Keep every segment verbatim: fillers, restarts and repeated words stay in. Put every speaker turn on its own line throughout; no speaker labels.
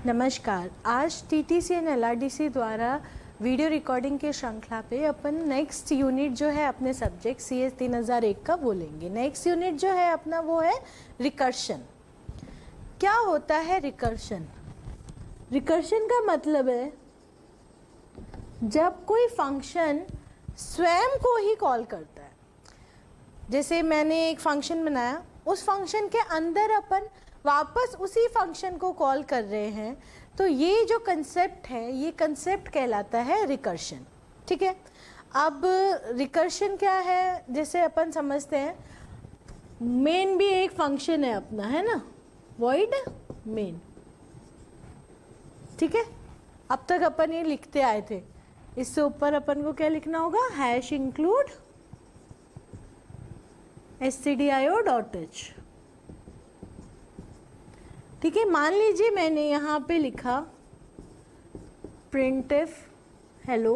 नमस्कार। आज TTC and LRDC द्वारा वीडियो रिकॉर्डिंग के श्रृंखला पे अपन नेक्स्ट यूनिट जो है अपने सब्जेक्ट सी एस तीन हज़ार एक का बोलेंगे। नेक्स्ट यूनिट जो है अपना वो है रिकर्शन। क्या होता है रिकर्शन? रिकर्शन का मतलब है जब कोई फंक्शन स्वयं को ही कॉल करता है। जैसे मैंने एक फंक्शन बनाया, उस फंक्शन के अंदर अपन वापस उसी फंक्शन को कॉल कर रहे हैं, तो ये जो कंसेप्ट है ये कंसेप्ट कहलाता है रिकर्शन। ठीक है। अब रिकर्शन क्या है, जैसे अपन समझते हैं मेन भी एक फंक्शन है अपना, है ना, वॉइड मेन। ठीक है। अब तक अपन ये लिखते आए थे, इससे ऊपर अपन को क्या लिखना होगा, hash include stdio dot H. ठीक है। मान लीजिए मैंने यहाँ पे लिखा printf हेलो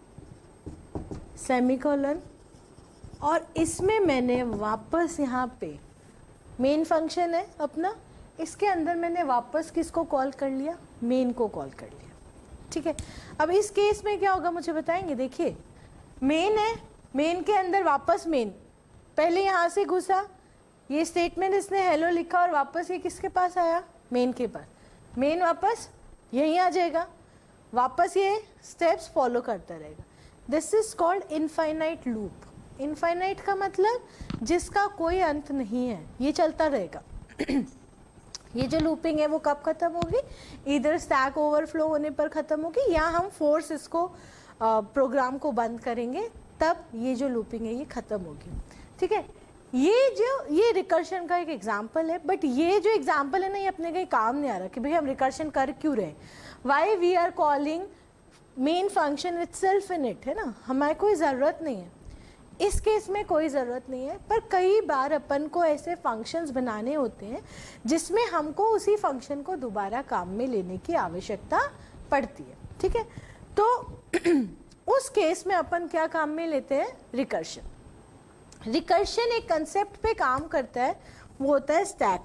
सेमीकोलन, और इसमें मैंने वापस यहाँ पे मेन फंक्शन है अपना, इसके अंदर मैंने वापस किसको कॉल कर लिया, मेन को कॉल कर लिया। ठीक है। अब इस केस में क्या होगा मुझे बताएंगे? देखिए मेन है, मेन के अंदर वापस मेन, पहले यहाँ से घुसा, ये स्टेटमेंट इसने हेलो लिखा और वापस ये किसके पास आया, मेन के पास। मेन वापस यहीं आ जाएगा, वापस ये स्टेप्स फॉलो करता रहेगा। This is called infinite loop. Infinite का मतलब जिसका कोई अंत नहीं है, ये चलता रहेगा। ये जो लूपिंग है वो कब खत्म होगी? इधर स्टैक ओवरफ्लो होने पर खत्म होगी, या हम फोर्स इसको प्रोग्राम को बंद करेंगे तब ये जो लूपिंग है ये खत्म होगी। ठीक है। ये जो ये रिकर्शन का एक एग्जाम्पल है, बट ये जो एग्जाम्पल है ना, ये अपने कहीं काम नहीं आ रहा कि भाई हम रिकर्शन कर क्यों रहे, why we are calling main function itself in it, है ना, हमारे कोई ज़रूरत नहीं है। इस केस में कोई ज़रूरत नहीं है, पर कई बार अपन को ऐसे फंक्शंस बनाने होते हैं जिसमें हमको उसी फंक्शन को दोबारा काम में लेने की आवश्यकता पड़ती है। ठीक है। तो उस केस में अपन क्या काम में लेते हैं, रिकर्शन। रिकर्शन एक कंसेप्ट पे काम करता है, वो होता है स्टैक।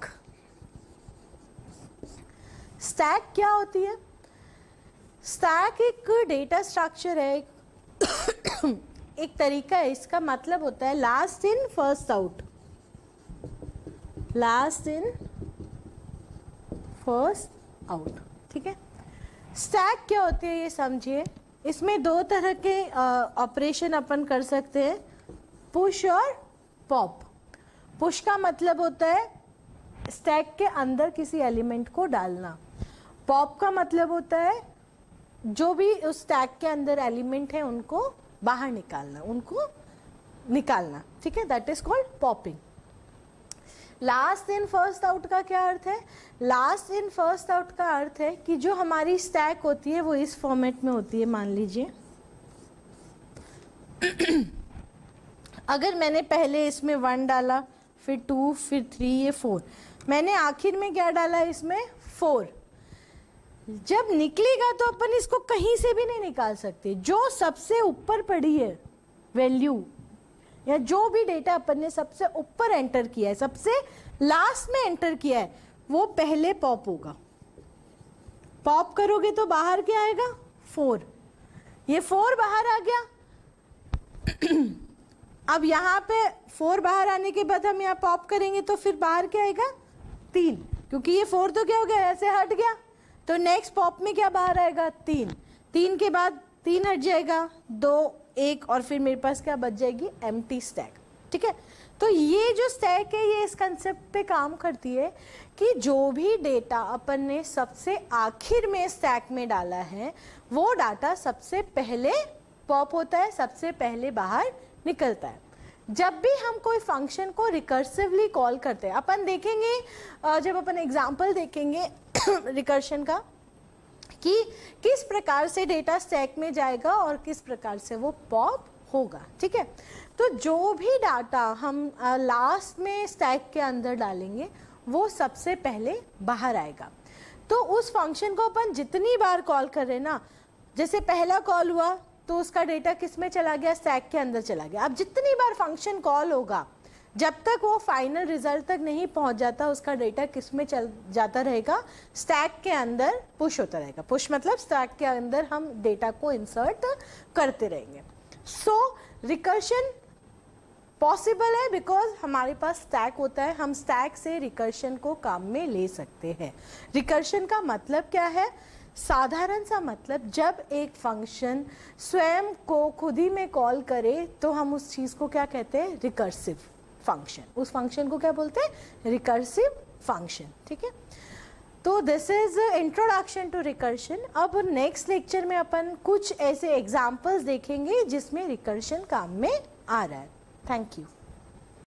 स्टैक क्या होती है? स्टैक एक डेटा स्ट्रक्चर है, एक, एक तरीका है। इसका मतलब होता है last in first out, last in first out. ठीक है। स्टैक क्या होती है ये समझिए। इसमें दो तरह के ऑपरेशन अपन कर सकते हैं, पुश और पॉप। पुश का मतलब होता है स्टैक के अंदर किसी एलिमेंट को डालना। पॉप का मतलब होता है जो भी उस स्टैक के अंदर एलिमेंट है उनको बाहर निकालना, उनको निकालना। ठीक है। That is called popping. Last in first out का क्या अर्थ है? लास्ट इन फर्स्ट आउट का अर्थ है कि जो हमारी स्टैक होती है वो इस फॉर्मेट में होती है। मान लीजिए अगर मैंने पहले इसमें वन डाला, फिर टू, फिर थ्री, ये फोर, मैंने आखिर में क्या डाला इसमें, फोर। जब निकलेगा तो अपन इसको कहीं से भी नहीं निकाल सकते। जो सबसे ऊपर पड़ी है वैल्यू, या जो भी डेटा अपन ने सबसे ऊपर एंटर किया है, सबसे लास्ट में एंटर किया है, वो पहले पॉप होगा। पॉप करोगे तो बाहर क्या आएगा, फोर। ये फोर बाहर आ गया। अब यहाँ पे फोर बाहर आने के बाद हम यहाँ पॉप करेंगे तो फिर बाहर क्या आएगा, तीन, क्योंकि ये फोर तो क्या हो गया, ऐसे हट गया। तो नेक्स्ट पॉप में क्या बाहर आएगा, तीन। तीन के बाद तीन हट जाएगा, दो, एक, और फिर मेरे पास क्या बच जाएगी, एम्प्टी स्टैक। ठीक है। तो ये जो स्टैक है ये इस कंसेप्ट पे काम करती है कि जो भी डेटा अपन ने सबसे आखिर में स्टैक में डाला है वो डाटा सबसे पहले पॉप होता है, सबसे पहले बाहर निकलता है। जब भी हम कोई फंक्शन को रिकर्सिवली कॉल करते हैं, अपन देखेंगे जब अपन एग्जांपल देखेंगे रिकर्शन का कि किस प्रकार से डेटा स्टैक में जाएगा और किस प्रकार से वो पॉप होगा। ठीक है। तो जो भी डाटा हम लास्ट में स्टैक के अंदर डालेंगे वो सबसे पहले बाहर आएगा। तो उस फंक्शन को अपन जितनी बार कॉल कर रहे ना, जैसे पहला कॉल हुआ तो उसका डेटा किस में चला गया, स्टैक के अंदर चला गया। अब जितनी बार फंक्शन कॉल होगा जब तक वो फाइनल रिजल्ट तक नहीं पहुंच जाता उसका डेटा किस में चल जाता रहेगा, स्टैक के अंदर पुश होता रहेगा। पुश मतलब स्टैक के अंदर हम डेटा को इंसर्ट करते रहेंगे। सो रिकर्शन पॉसिबल है बिकॉज हमारे पास स्टैक होता है, हम स्टैक से रिकर्शन को काम में ले सकते हैं। रिकर्शन का मतलब क्या है? साधारण सा मतलब, जब एक फंक्शन स्वयं को खुद ही में कॉल करे तो हम उस चीज़ को क्या कहते हैं? Recursive function. उस फंक्शन को क्या बोलते हैं? Recursive function. ठीक है, तो this is introduction to recursion. अब नेक्स्ट लेक्चर में अपन कुछ ऐसे एग्जाम्पल्स देखेंगे जिसमें रिकर्शन काम में आ रहा है। Thank you.